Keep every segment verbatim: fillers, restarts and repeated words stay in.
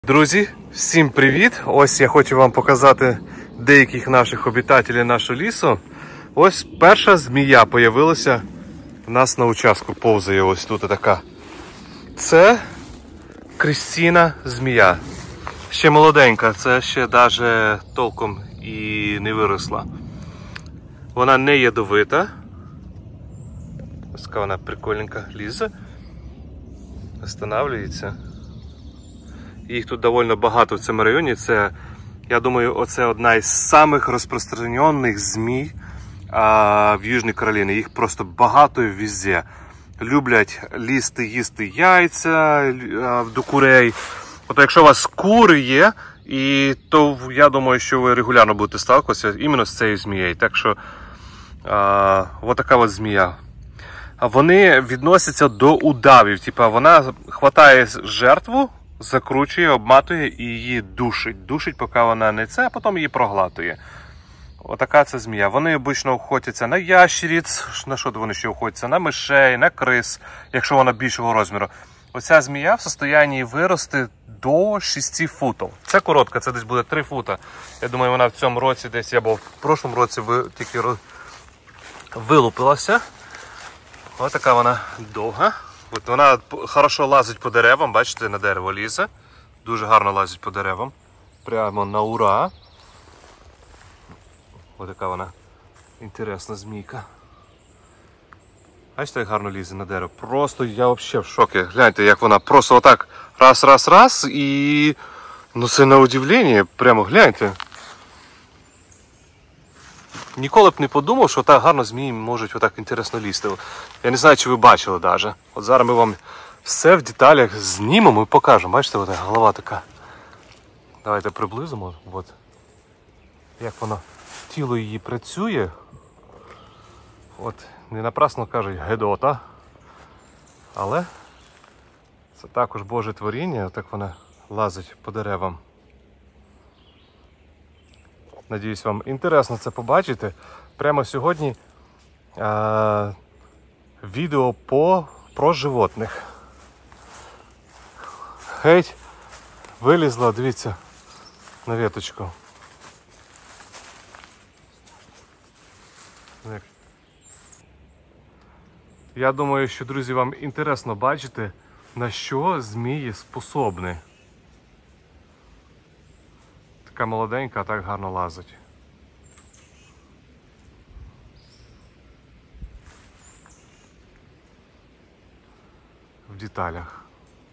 Друзі, всім привіт! Ось я хочу вам показати деяких наших обітателів нашого лісу. Ось перша змія появилася у нас на участку, повзає ось тут така. Це крістіна змія. Ще молоденька, це ще навіть толком і не виросла. Вона не ядовита. Ось така вона прикольненька, лізе, останавливається. Їх тут доволі багато в цьому районі. Це, я думаю, оце одна із самих розпространених змій а, в Южній Кароліні. Їх просто багато везде. Люблять лізти, їсти яйця а, до курей. От якщо у вас кури є, і, то я думаю, що ви регулярно будете сталкуватися іменно з цією змією. Так що, а, от така от змія. Вони відносяться до удавів. Типа вона хватає жертву, закручує, обматує і її душить. Душить, поки вона не це, а потім її проглатує. Отака це змія. Вони обично охотяться на ящериць, на що вони ще охотяться? На мишей, на крис, якщо вона більшого розміру. Оця змія в стані вирости до шести футів. Це коротка, це десь буде три фута. Я думаю, вона в цьому році десь, або в прошлому році тільки вилупилася. Ось така вона довга. От вона хорошо лазить по деревам, бачите, на дерево лізе. Дуже гарно лазить по деревам. Прямо на ура. Ось така вона інтересна змійка. Бачите, як гарно лізе на дерево. Просто я взагалі в шокі. Гляньте, як вона просто отак раз, раз, раз і... Ну це на удивлення, прямо гляньте. Ніколи б не подумав, що так гарно змії можуть отак інтересно лізти. Я не знаю, чи ви бачили навіть. От зараз ми вам все в деталях знімемо і покажемо. Бачите, от голова така. Давайте приблизимо. От. Як воно, тіло її працює. От, не напрасно кажуть гедота. Але це також Боже творіння, так вона лазить по деревам. Надіюсь, вам інтересно це побачити. Прямо сьогодні а, відео по, про животних. Геть вилізла, дивіться, на веточку. Я думаю, що, друзі, вам інтересно бачити, на що змії способні. Така молоденька, а так гарно лазить. В деталях.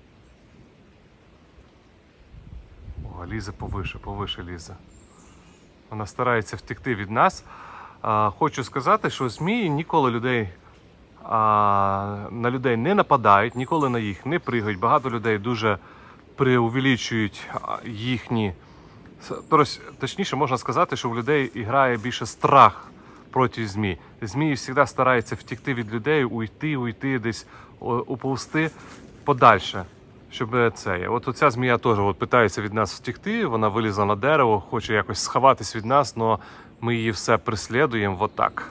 О, лізе повише, повише лізе. Вона старається втекти від нас. А, хочу сказати, що змії ніколи людей, а, на людей не нападають, ніколи на їх не пригають. Багато людей дуже преувеличують їхні... Точніше, можна сказати, що в людей грає більше страх проти змій. Змії завжди стараються втекти від людей, уйти, уйти, десь уповзти подальше, щоб це. От оця змія теж от питається від нас втекти, вона вилізла на дерево, хоче якось сховатись від нас, але ми її все преслідуємо вот так.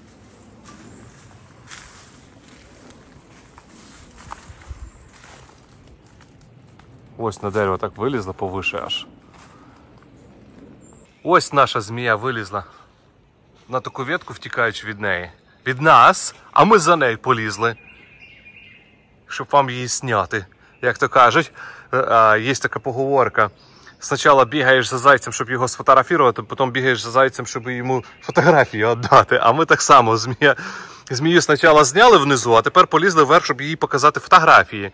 Ось на дерево так вилізла повише аж. Ось наша змія вилізла на таку ветку, втікаючи від неї. Від нас, а ми за нею полізли, щоб вам її зняти. Як то кажуть, є така поговорка. Спочатку бігаєш за зайцем, щоб його сфотографувати, потім бігаєш за зайцем, щоб йому фотографію віддати. А ми так само змія. Змію спочатку зняли внизу, а тепер полізли вверх, щоб їй показати фотографії.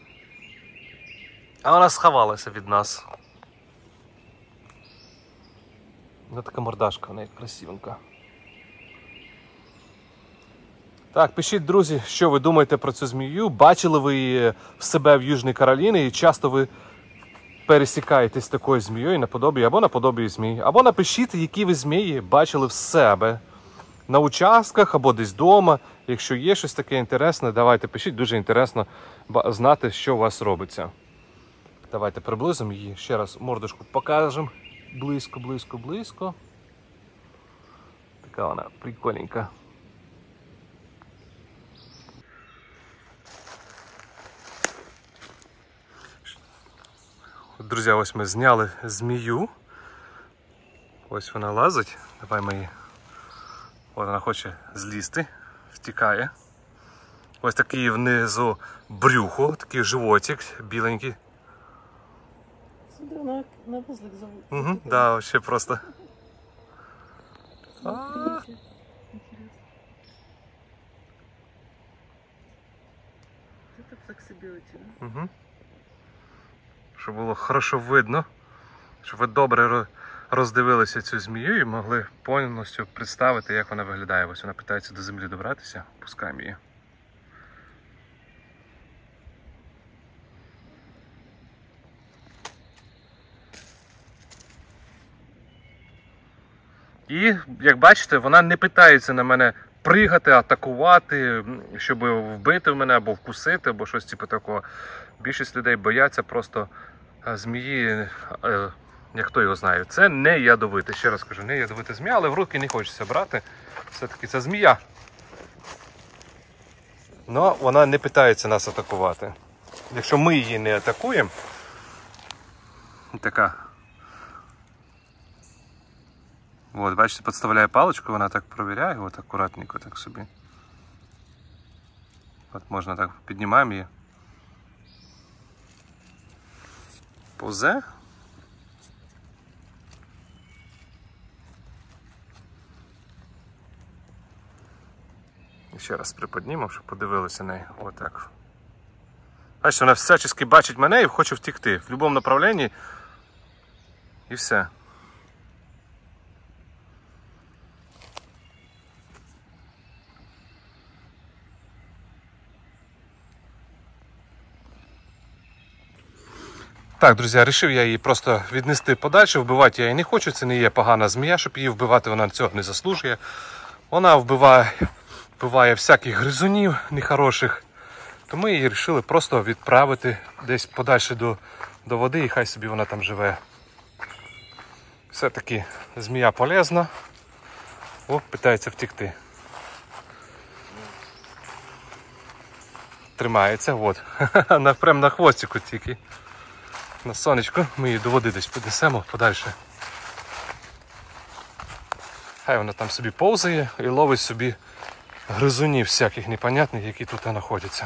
А вона сховалася від нас. Вона така мордашка, вона як красивенька. Так, пишіть, друзі, що ви думаєте про цю змію. Бачили ви її в себе в Южній Кароліні і часто ви пересікаєтесь з такою змією наподобі або наподобі змії. Або напишіть, які ви змії бачили в себе на участках або десь вдома. Якщо є щось таке інтересне, давайте пишіть, дуже інтересно знати, що у вас робиться. Давайте приблизимо її, ще раз мордочку покажемо. Близько, близько, близько. Така вона прикольненька. друзі, ось ми зняли змію. Ось вона лазить. Давай ми її. Ось вона хоче злізти, втікає. Ось такий внизу брюхо, такий животик біленький. Сюди на, на вузлик зовут. Угу, да, вообще просто. А. Это flexibility, да? Угу. Щоб було хорошо видно, щоб ви добре роздивилися цю змію і могли повністю представити, як вона виглядає. Ось вона питається до землі добратися, пускаємо її. І, як бачите, вона не питається на мене пригати, атакувати, щоб вбити в мене або вкусити, або щось типу такого. Більшість людей бояться просто змії, як хто його знає. Це не ядовите, ще раз кажу, не ядовита змія, але в руки не хочеться брати. Все-таки це змія. Но вона не питається нас атакувати. Якщо ми її не атакуємо, така. От, бачите, підставляє паличку, вона так провіряє, от акуратненько так собі. От можна так, піднімаємо її. Повзе. Ще раз приподнімемо, щоб подивилися на неї. Отак. Бачите, вона всячески бачить мене і хоче втекти в будь-якому направленні. І все. Так, друзі, вирішив я її просто віднести подальше, вбивати я її не хочу, це не є погана змія, щоб її вбивати, вона цього не заслужує. Вона вбиває, вбиває всяких гризунів нехороших, тому ми її вирішили просто відправити десь подальше до, до води і хай собі вона там живе. Все-таки змія полезна. О, питається втекти. Тримається, от. Прямо на хвостику тільки. На сонечко, ми її до води десь піднесемо подальше. Хай вона там собі повзає і ловить собі гризунів всяких непонятних, які тут знаходяться.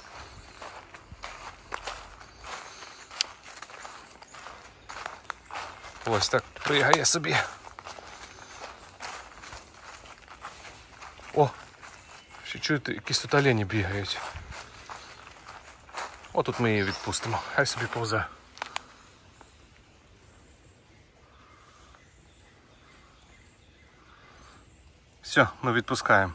Ось так пригає собі. О, ще чуєте, якісь тут олені бігають. Отут ми її відпустимо, хай собі повзе. Все, ми відпускаємо.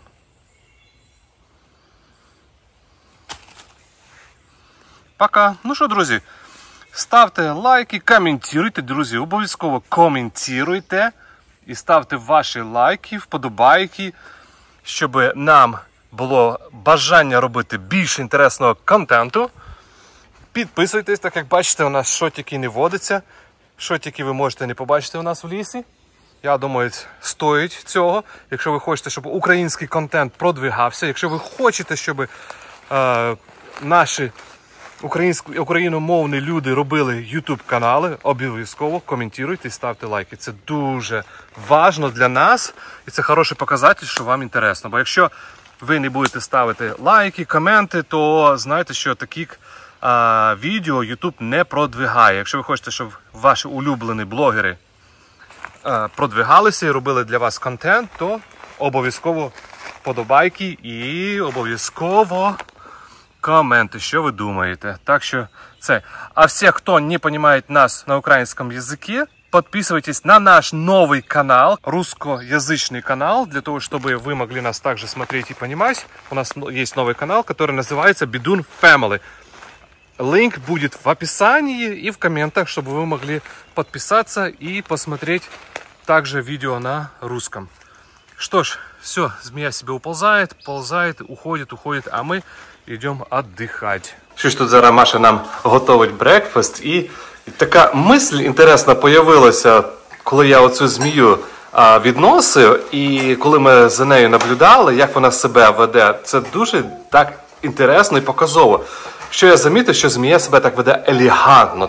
Пока. Ну що, друзі, ставте лайки, коментуйте, друзі, обов'язково коментуйте і ставте ваші лайки, вподобайки, щоб нам було бажання робити більше інтересного контенту. Підписуйтесь, так як бачите, у нас шотики не водиться. Шотики ви можете не побачити у нас в лісі. Я думаю, стоїть цього. Якщо ви хочете, щоб український контент продвигався, якщо ви хочете, щоб е, наші україномовні люди робили ютуб канали, обов'язково коментуйте і ставте лайки. Це дуже важливо для нас і це хороший показатель, що вам інтересно. Бо якщо ви не будете ставити лайки, коменти, то знаєте, що такі а, відео YouTube не продвигає. Якщо ви хочете, щоб ваші улюблені блогери а, продвигалися і робили для вас контент, то обов'язково подобайки і обов'язково коменти, що ви думаєте. Так що це. А всі, хто не розуміє нас на українському язикі, подписывайтесь на наш новый канал, русскоязычный канал, для того, чтобы вы могли нас также смотреть и понимать. У нас есть новый канал, который называется Бедун Family. Линк будет в описании и в комментах, чтобы вы могли подписаться и посмотреть также видео на русском. Что ж, все, змея себе уползает, ползает, уходит, уходит, а мы идем отдыхать. Що ж тут зараз Маша нам готовить брекфаст, і така мисль інтересна появилася, коли я оцю змію а, відносив, і коли ми за нею наблюдали, як вона себе веде, це дуже так інтересно і показово. Що я замітив, що змія себе так веде елегантно, так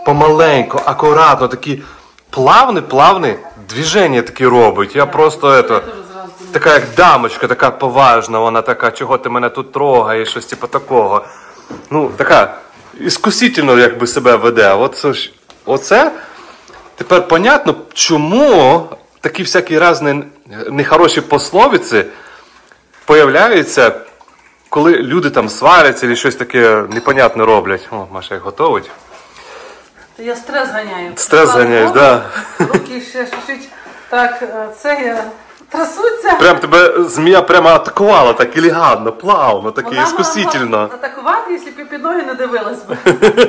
помаленьку, акуратно, такі плавні, плавні движення такі робить. Я просто это, така як дамочка, така поважна, вона така, чого ти мене тут трогаєш, щось типу такого. Ну, така іскусительно якби себе веде. Оце, оце тепер понятно, чому такі всякі різні нехороші пословиці появляються, коли люди там сваряться або щось таке непонятне роблять. О, Маша їх готовить. То я стрес ганяю. Стрес ганяєш, так. Да. Руки ще чуть-чуть так, це я трасуться. Прям тебе змія прямо атакувала, так елегантно, плавно, так Вона іскусительно. могла атакувати, якщо б я під ноги не дивилась би.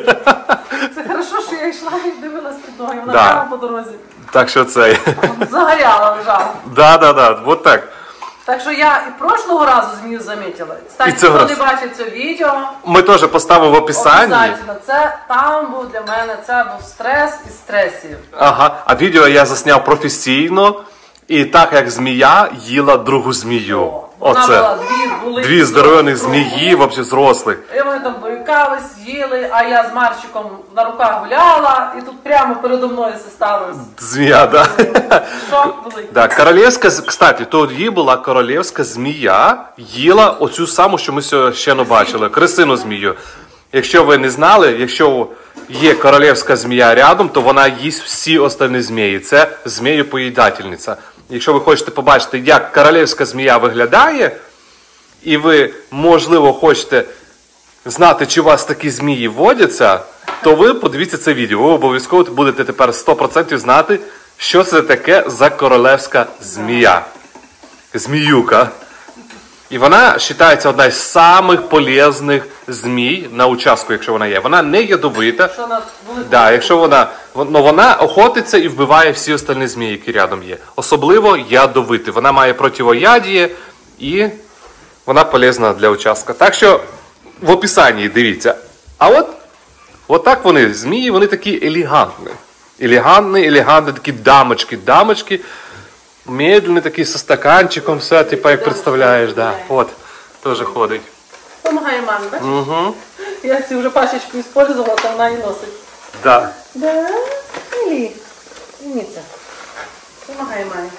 Це хорошо, що я йшла і дивилась під ноги, вона Да. прямо по дорозі. Так що це. Загоряла, лежала. Да, да, да, вот так. Так що я і прошлого разу змію замітила. Кстати, І цього хто не разу. бачив це відео, Ми теж поставимо в описанні. обов'язково. Це там був для мене, це був стрес із стресів. Ага, а відео я засняв професійно, і так як змія їла другу змію. Вона Оце. була дві, були Дві здоровених змії, взагалі зрослих. І вони там борюкались, їли, а я з Марчиком на руках гуляла, і тут прямо передо мною все сталося. Змія, да. Шок великий. Да, королевська, кстати, тоді була королевська змія, їла оцю саму, що ми ще не бачили, крисину змію. Якщо ви не знали, якщо є королевська змія рядом, то вона їсть всі остальні змії. Це змієпоїдательниця. Якщо ви хочете побачити, як королевська змія виглядає, і ви, можливо, хочете знати, чи у вас такі змії водяться, то ви подивіться це відео. Ви обов'язково будете тепер сто відсотків знати, що це таке за королевська змія. Зміюка. І вона вважається одна з самих полезних змій на участку, якщо вона є. Вона не ядовита. Що на були Да, якщо вона, но вона охотиться і вбиває всі остальні змії, які рядом є. Особливо ядовити. Вона має противоядіє і вона полезна для участка. Так що в описанні дивіться. А от, от так вони, змії, вони такі елегантні. Елегантні, елегантні, такі дамочки, дамочки. Медленні такі, зі стаканчиком, все, типа, як представляєш, да. От, теж ходить. Помагає мамі, бачиш? Угу. Я цю вже пачечку використовувала, то вона і носить. Да. Да? Ілі? Ніця. Помагає мамі.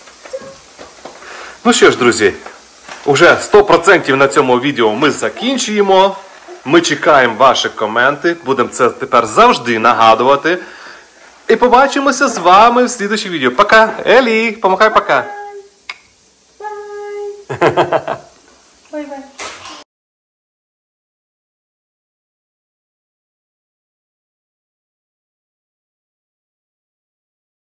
Ну що ж, друзі, уже сто відсотків на цьому відео ми закінчуємо. Ми чекаємо ваші коменти, будемо це тепер завжди нагадувати. І побачимося з вами в слідуючому відео. Пока! Елі, помахай пока! Бай!